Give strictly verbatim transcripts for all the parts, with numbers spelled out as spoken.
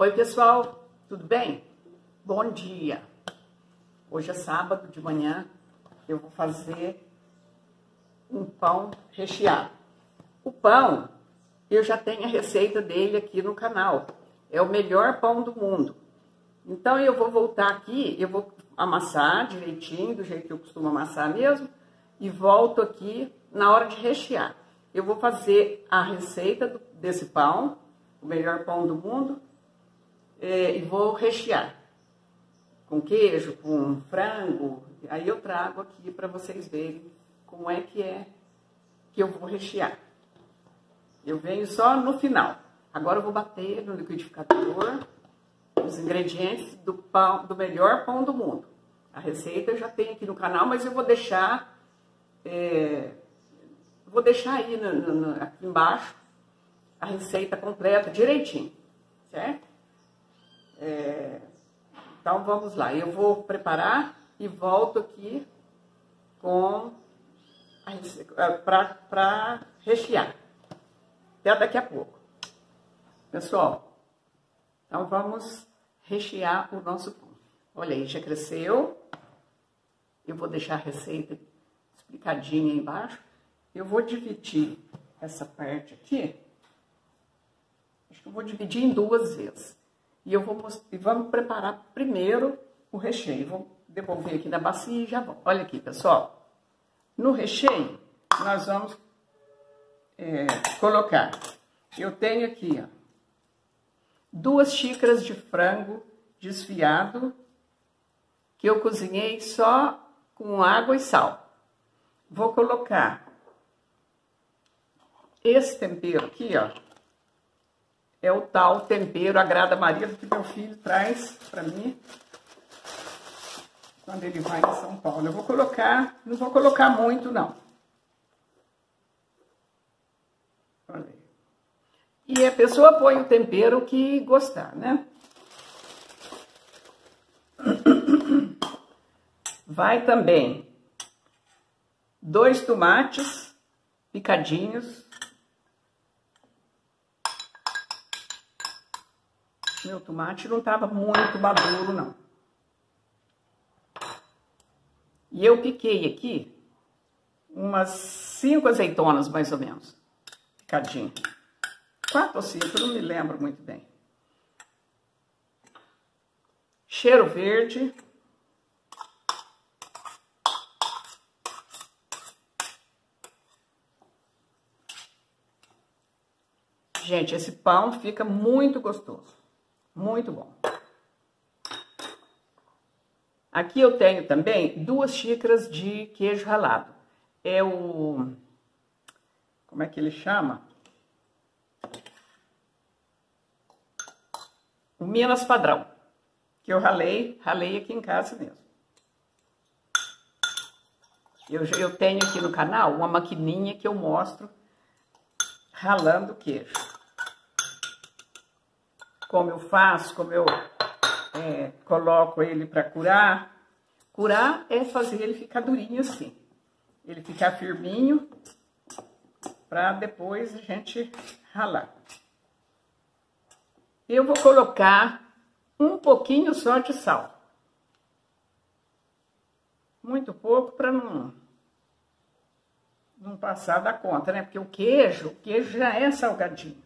Oi pessoal, tudo bem? Bom dia! Hoje é sábado de manhã, eu vou fazer um pão recheado. O pão, eu já tenho a receita dele aqui no canal, é o melhor pão do mundo. Então eu vou voltar aqui, eu vou amassar direitinho, do jeito que eu costumo amassar mesmo, e volto aqui na hora de rechear. Eu vou fazer a receita desse pão, o melhor pão do mundo, é, e vou rechear com queijo, com frango. Aí eu trago aqui para vocês verem como é que é que eu vou rechear. Eu venho só no final. Agora eu vou bater no liquidificador os ingredientes do pão, do melhor pão do mundo. A receita eu já tenho aqui no canal, mas eu vou deixar, é, vou deixar aí no, no, aqui embaixo a receita completa, direitinho, certo? É, então vamos lá, eu vou preparar e volto aqui com para rechear. Até daqui a pouco. Pessoal, então vamos rechear o nosso pão. Olha aí, já cresceu. Eu vou deixar a receita explicadinha aí embaixo. Eu vou dividir essa parte aqui. Acho que eu vou dividir em duas vezes. E eu vou e vamos preparar primeiro o recheio. Vou devolver aqui na bacia e já vou. Olha aqui, pessoal. No recheio, nós vamos é, colocar. Eu tenho aqui, ó, duas xícaras de frango desfiado que eu cozinhei só com água e sal. Vou colocar esse tempero aqui, ó. É o tal tempero Agrada Maria que meu filho traz para mim quando ele vai em São Paulo. Eu vou colocar, não vou colocar muito não. Olha aí. E a pessoa põe o tempero que gostar, né? Vai também dois tomates picadinhos. Meu tomate não estava muito maduro, não. E eu piquei aqui umas cinco azeitonas, mais ou menos, picadinho. Quatro ou cinco, não me lembro muito bem. Cheiro verde. Gente, esse pão fica muito gostoso. Muito bom. Aqui eu tenho também duas xícaras de queijo ralado. É o... Como é que ele chama? O Minas Padrão. Que eu ralei, ralei aqui em casa mesmo. Eu, eu tenho aqui no canal uma maquininha que eu mostro ralando o queijo. Como eu faço, como eu é, coloco ele para curar. Curar é fazer ele ficar durinho assim. Ele ficar firminho, para depois a gente ralar. Eu vou colocar um pouquinho só de sal. Muito pouco para não, não passar da conta, né? Porque o queijo, o queijo já é salgadinho.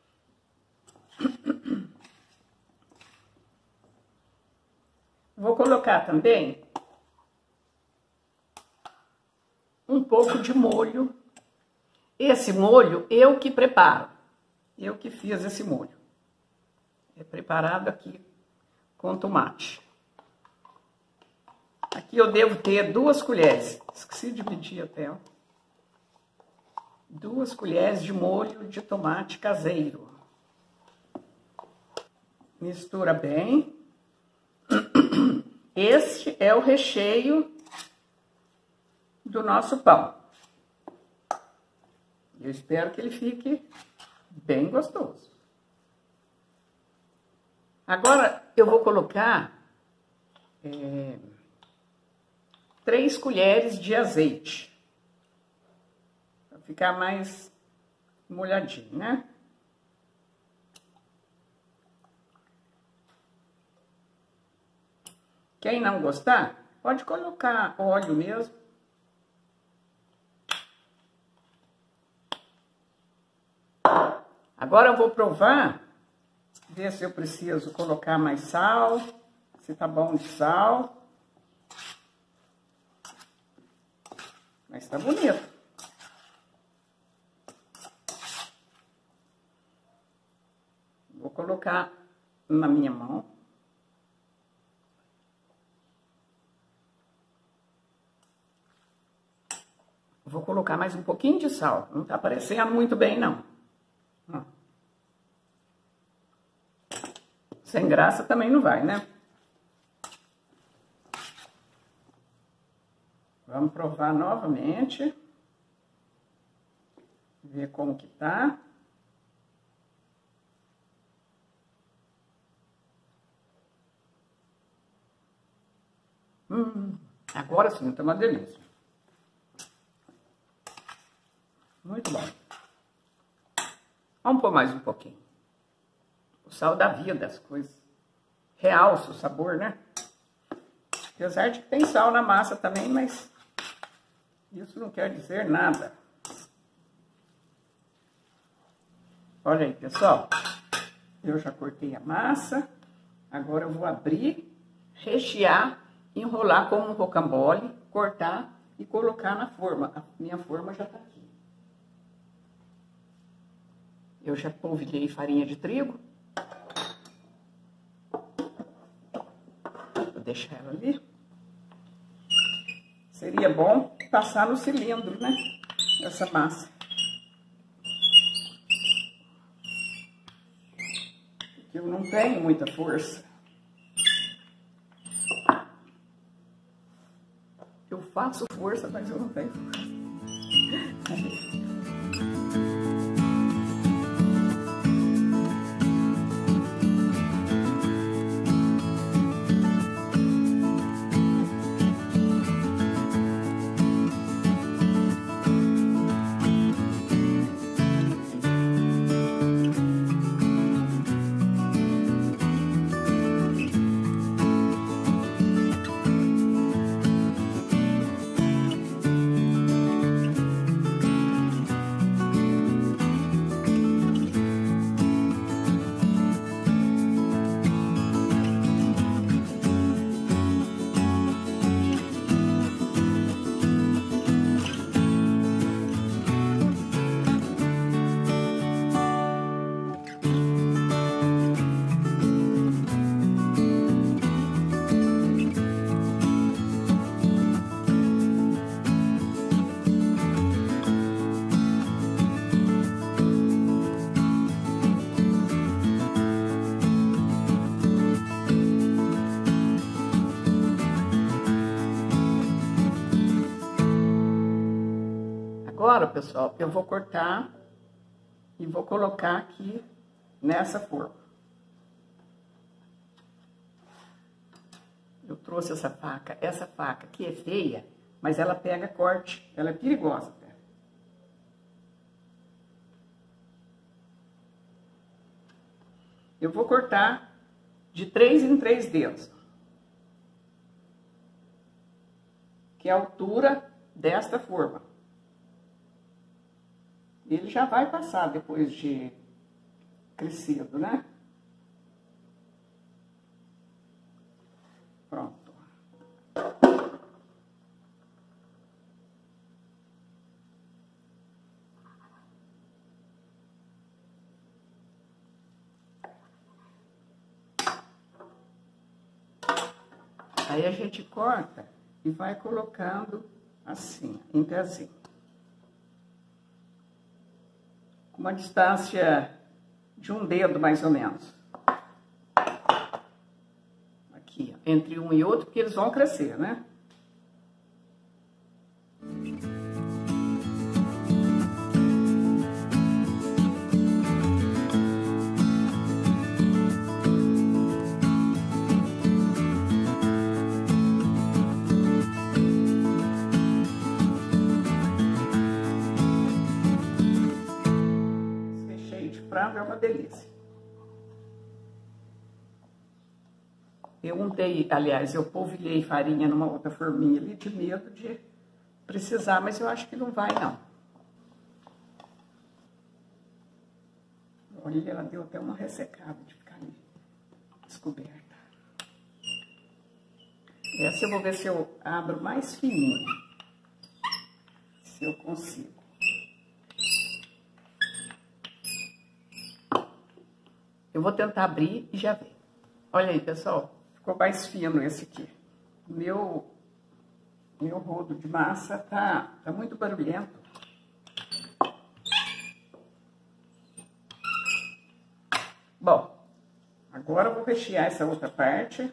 Vou colocar também um pouco de molho. Esse molho eu que preparo. Eu que fiz esse molho. É preparado aqui com tomate. Aqui eu devo ter duas colheres. Esqueci de medir até, ó. Duas colheres de molho de tomate caseiro. Mistura bem. Este é o recheio do nosso pão. Eu espero que ele fique bem gostoso. Agora eu vou colocar é, três colheres de azeite. Para ficar mais molhadinho, né? Quem não gostar, pode colocar óleo mesmo. Agora eu vou provar, ver se eu preciso colocar mais sal, se tá bom de sal. Mas tá bonito. Vou colocar na minha mão. Vou colocar mais um pouquinho de sal. Não tá aparecendo muito bem, não. Sem graça também não vai, né? Vamos provar novamente. Ver como que tá. Hum, agora sim, tá uma delícia. Muito bom. Vamos pôr mais um pouquinho. O sal da vida, as coisas. Realça o sabor, né? Apesar de que tem sal na massa também, mas isso não quer dizer nada. Olha aí, pessoal. Eu já cortei a massa. Agora eu vou abrir, rechear, enrolar como um rocambole, cortar e colocar na forma. A minha forma já tá aqui. Eu já polvilhei farinha de trigo. Vou deixar ela ali. Seria bom passar no cilindro, né? Essa massa. Porque eu não tenho muita força. Eu faço força, mas eu não tenho força. Agora, pessoal, eu vou cortar e vou colocar aqui nessa forma. Eu trouxe essa faca, essa faca aqui é feia, mas ela pega corte, ela é perigosa até. Eu vou cortar de três em três dedos, que é a altura desta forma. Ele já vai passar depois de crescido, né? Pronto. Aí a gente corta e vai colocando assim, em pezinho. Uma distância de um dedo, mais ou menos. Aqui, ó, entre um e outro, porque eles vão crescer, né? É uma delícia. eu untei, aliás, eu polvilhei farinha numa outra forminha ali de medo de precisar, mas eu acho que não vai, não. Olha, ela deu até uma ressecada de ficar ali descoberta. Essa eu vou ver se eu abro mais fininho. Se eu consigo. Eu vou tentar abrir e já ver. Olha aí, pessoal. Ficou mais fino esse aqui. Meu, meu rodo de massa tá, tá muito barulhento. Bom, agora eu vou rechear essa outra parte.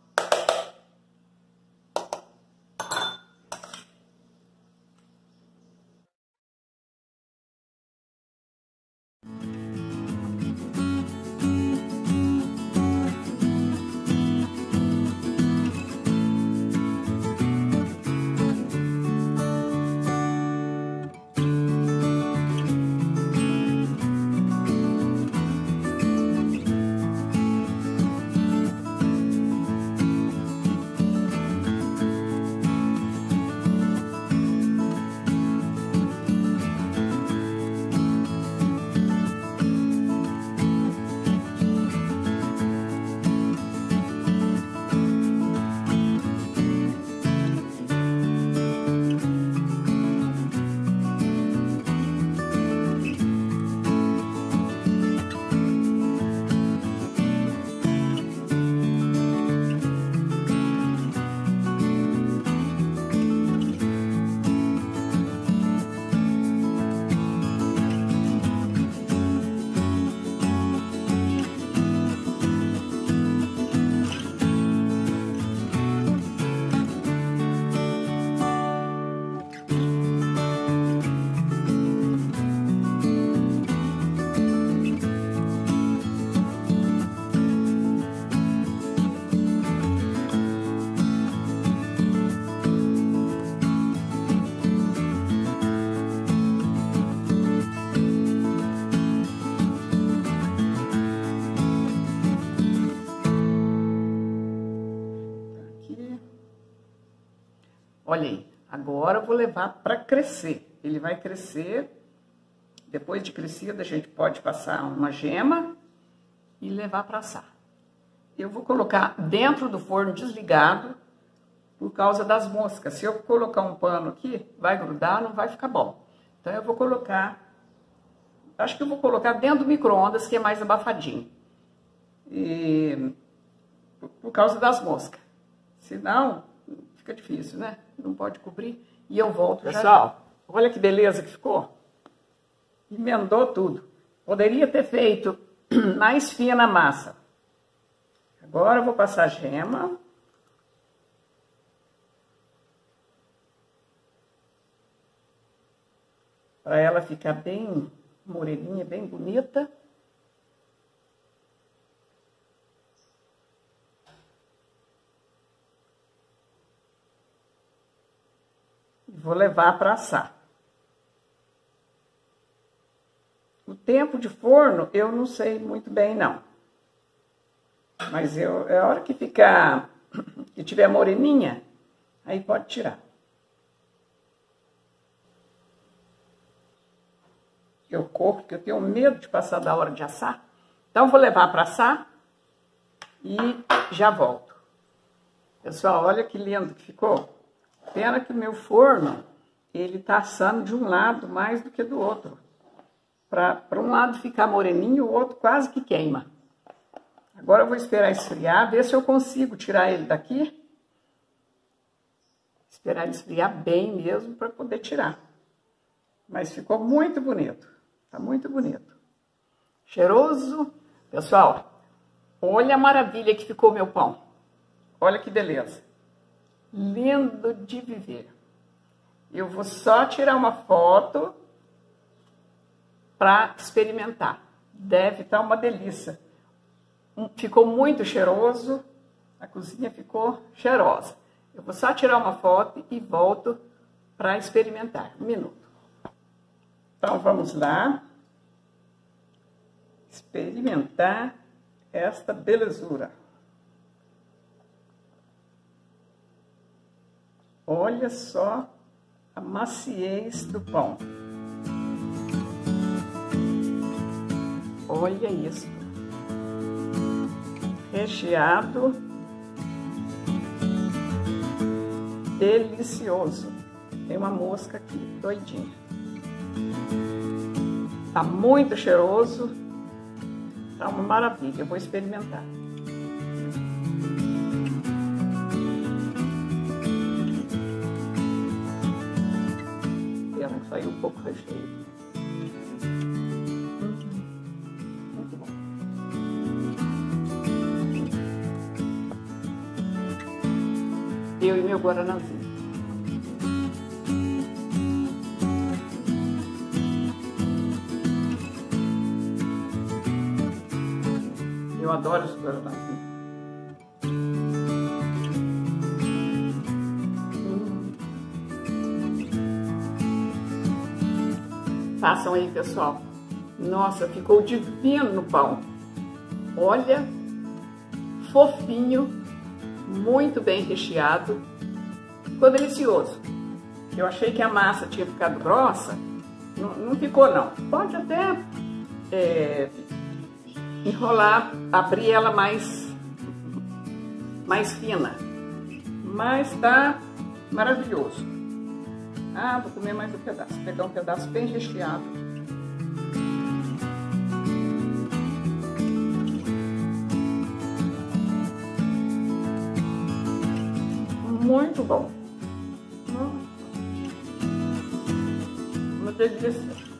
Olha aí, agora eu vou levar para crescer. Ele vai crescer, depois de crescido a gente pode passar uma gema e levar para assar. Eu vou colocar dentro do forno desligado por causa das moscas. Se eu colocar um pano aqui, vai grudar, não vai ficar bom. Então eu vou colocar, acho que eu vou colocar dentro do micro-ondas, que é mais abafadinho. E, por, por causa das moscas. Senão, fica difícil, né? Não pode cobrir. E eu volto já. Pessoal, olha que beleza que ficou. Emendou tudo. Poderia ter feito mais fina a massa. Agora eu vou passar a gema. Para ela ficar bem moreninha, bem bonita. Vou levar para assar. O tempo de forno eu não sei muito bem, não. Mas eu, é a hora que ficar, que tiver moreninha, aí pode tirar. Eu corro, porque eu tenho medo de passar da hora de assar. Então, vou levar para assar e já volto. Pessoal, olha que lindo que ficou. Pena que o meu forno, ele tá assando de um lado mais do que do outro. Para um lado ficar moreninho, o outro quase que queima. Agora eu vou esperar esfriar, ver se eu consigo tirar ele daqui. Esperar ele esfriar bem mesmo para poder tirar. Mas ficou muito bonito. Tá muito bonito. Cheiroso. Pessoal, olha a maravilha que ficou meu pão. Olha que beleza. Lindo de viver. Eu vou só tirar uma foto para experimentar. Deve estar uma delícia. Ficou muito cheiroso. A cozinha ficou cheirosa. Eu vou só tirar uma foto e volto para experimentar. Um minuto. Então, vamos lá. Experimentar esta belezura. Olha só a maciez do pão. Olha isso. Recheado. Delicioso. Tem uma mosca aqui, doidinha. Tá muito cheiroso. Tá uma maravilha. Eu vou experimentar. Pena que saiu um pouco recheio. Muito bom. Eu e meu guaranazinho. Eu adoro esse guaranazinho. Hum. Façam aí, pessoal. Nossa, ficou divino no pão. Olha, fofinho. Muito bem recheado, ficou delicioso. Eu achei que a massa tinha ficado grossa, não, não ficou não. Pode até é, enrolar, abrir ela mais, mais fina, mas tá maravilhoso. Ah, vou comer mais um pedaço, vou pegar um pedaço bem recheado. Muito bom. Uma delícia.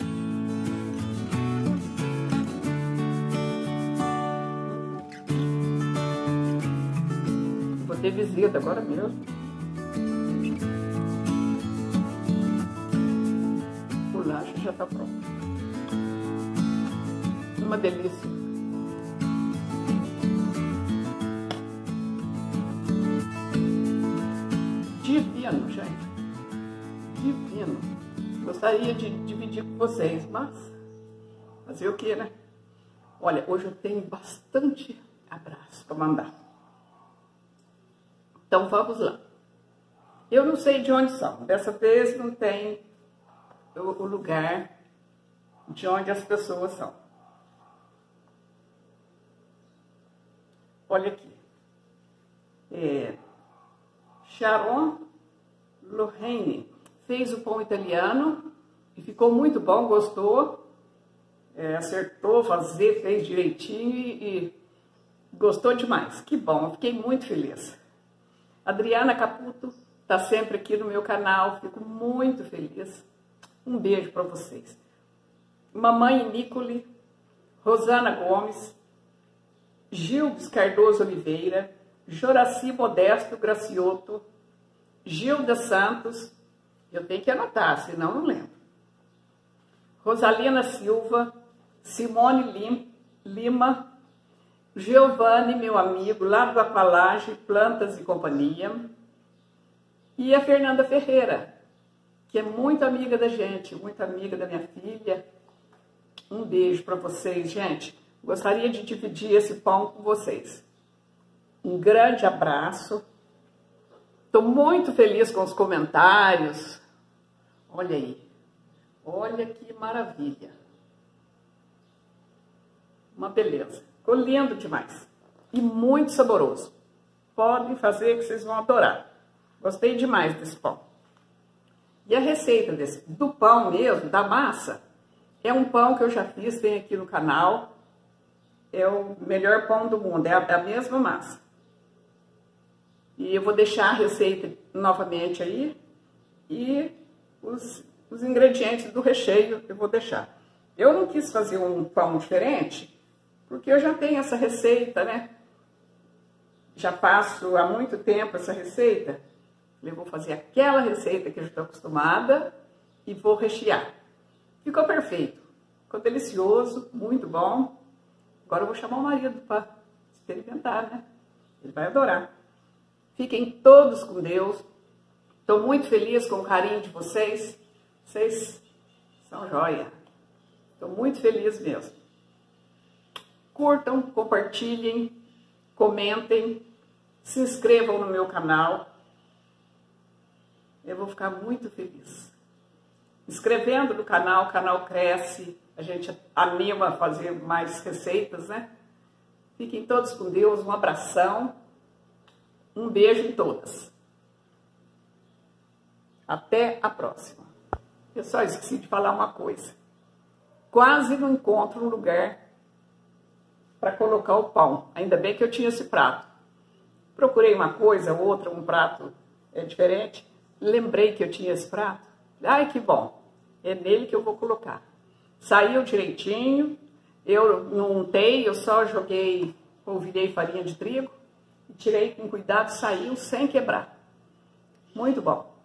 Vou ter visita agora mesmo. O lanche já está pronto. Uma delícia. Divino, gente. Divino. Gostaria de dividir com vocês, mas fazer o que, né? Olha, hoje eu tenho bastante abraço para mandar. Então vamos lá. Eu não sei de onde são. Dessa vez não tem o lugar de onde as pessoas são. Olha aqui. É... Sharon Lorraine fez o pão italiano e ficou muito bom, gostou, é, acertou fazer, fez direitinho e, e gostou demais. Que bom, eu fiquei muito feliz. Adriana Caputo está sempre aqui no meu canal, fico muito feliz. Um beijo para vocês. Mamãe Nicole, Rosana Gomes, Gildes Cardoso Oliveira, Joraci Modesto Gracioto, Gilda Santos, eu tenho que anotar, senão não lembro. Rosalina Silva, Simone Lim, Lima, Giovanni, meu amigo, lá do Apalage, Plantas e Companhia, e a Fernanda Ferreira, que é muito amiga da gente, muito amiga da minha filha. Um beijo para vocês, gente. Gostaria de dividir esse pão com vocês. Um grande abraço. Estou muito feliz com os comentários. Olha aí. Olha que maravilha. Uma beleza. Ficou lindo demais. E muito saboroso. Podem fazer que vocês vão adorar. Gostei demais desse pão. E a receita desse, do pão mesmo, da massa, é um pão que eu já fiz, tem aqui no canal. É o melhor pão do mundo. É a, é a mesma massa. E eu vou deixar a receita novamente aí. E os, os ingredientes do recheio eu vou deixar. Eu não quis fazer um pão diferente, porque eu já tenho essa receita, né? Já faço há muito tempo essa receita. Eu vou fazer aquela receita que eu já estou acostumada e vou rechear. Ficou perfeito. Ficou delicioso, muito bom. Agora eu vou chamar o marido para experimentar, né? Ele vai adorar. Fiquem todos com Deus. Estou muito feliz com o carinho de vocês. Vocês são joia. Estou muito feliz mesmo. Curtam, compartilhem, comentem, se inscrevam no meu canal. eu vou ficar muito feliz. Inscrevendo no canal, o canal cresce, a gente anima a fazer mais receitas, né? Fiquem todos com Deus, um abração, um beijo em todas. Até a próxima. Eu só esqueci de falar uma coisa. Quase não encontro um lugar para colocar o pão. Ainda bem que eu tinha esse prato. Procurei uma coisa, outra, um prato é, diferente. Lembrei que eu tinha esse prato. Ai, que bom. É nele que eu vou colocar. Saiu direitinho. Eu não untei, eu só joguei, polvilhei farinha de trigo. E tirei com cuidado, saiu sem quebrar. Muito bom.